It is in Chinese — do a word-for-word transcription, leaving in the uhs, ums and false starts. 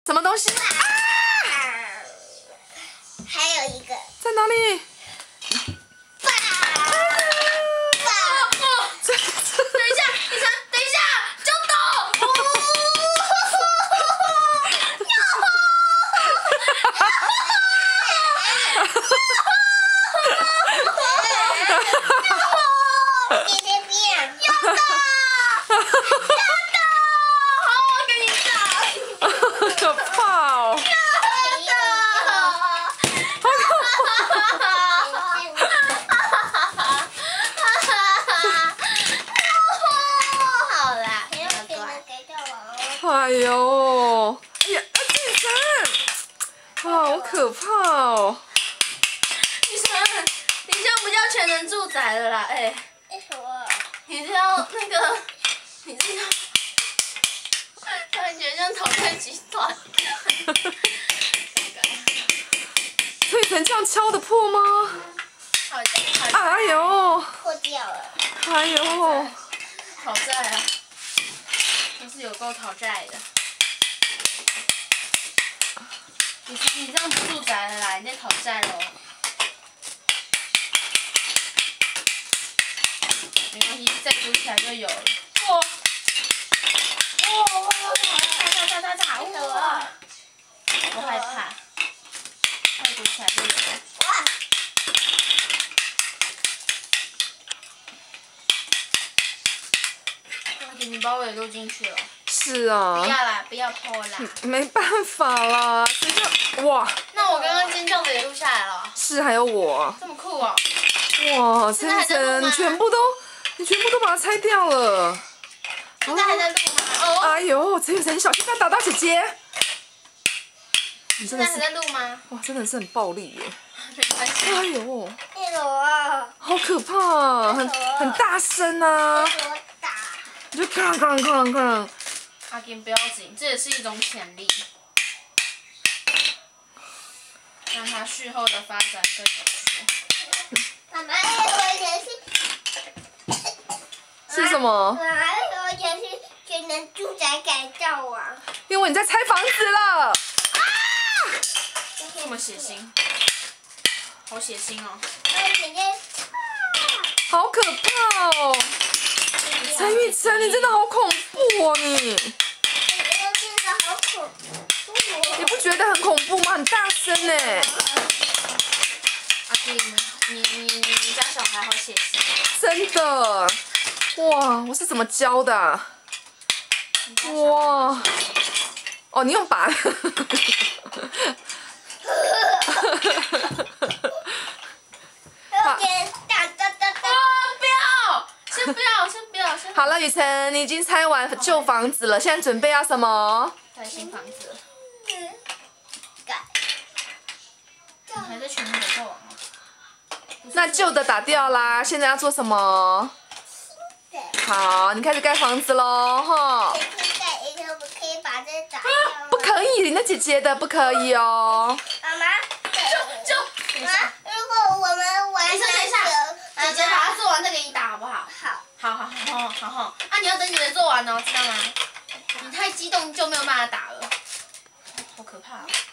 什么东西？啊！ 还有一个。 在哪里？ 爸！爸！ 这等一下，雨辰，等一下，就抖！ 别别别！要的！要的！ 好，我给你打。 可怕哦！哎呦！哎呀，啊，雨辰，啊，好可怕哦！ 雨辰，你这样不叫全能住宅了啦，哎、 为什么？ 你这样那个，你这样，突然觉得像讨债集团。 所以能这样敲得破吗？ 讨债，讨债， 哎呦！ 破掉了。 哎呦！ 讨债啊！真是有够讨债的。你你这样不住宅了啦，你在讨债喽。没关系，再组起来就有了。哇！哇哇哇！炸炸炸炸炸！哇！我害怕，再组起来就有了。 哇！ 给你把我也录进去了。 是啊。 不要啦，不要破啦。 没办法啦，谁叫哇？ 那我刚刚尖叫的也录下来了。 是还有我。 这么酷哦！ 哇，陈雨辰，你全部都，你全部都把它拆掉了。 现在还在录吗？哦。 哎呦，陈雨辰，你小心不要打到姐姐。你真的是现在还在录吗？ 哇，真的是很暴力耶。 没关系。 哎呦， 那个我， 好可怕，很很大声啊！ 我打。 你就哐哐哐哐。 阿金不要紧，这也是一种潜力，让它续后的发展更有趣。 妈妈，我也是。 是什么？ 妈妈，我也是全能住宅改造王。 因为你在拆房子了。啊！ 这么血腥，好血腥哦！ 我姐姐。 好可怕哦！陈雨辰，你真的好恐怖哦你！ 我真的好恐怖。 你不觉得很恐怖吗？很大声呢。 阿金，你你你你家小孩好血腥。 真的，哇！我是怎么教的、啊？哇！哦，你用拔的。 先不要，先不要，先。 好了，雨辰，你已经拆完旧房子了，现在准备要什么？ 盖新房子。盖。你还在全能改造王吗？ 那旧的打掉啦，现在要做什么？好，你开始盖房子喽，哈。 可以盖一个，我可以把这打掉。 不可以，你那姐姐的不可以哦。 妈妈， 就就。 妈，如果我们玩等一下，等一下，姐姐把它做完再给你打好不好？ 好。 好好好好好好，啊！你要等姐姐做完哦，知道吗？你太激动就没有办法打了，好可怕哦。